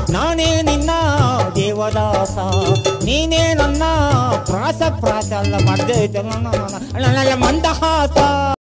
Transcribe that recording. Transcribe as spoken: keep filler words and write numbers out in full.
ನಾನೇ ನಿನ್ನ ದೇವದಾಸ, ನೀನೇ ನನ್ನ ಪ್ರಾಸ ಪ್ರಾಸ ಅಲ್ಲ ಮಾಡ್ದೆ ಮಂದಹಾಸ.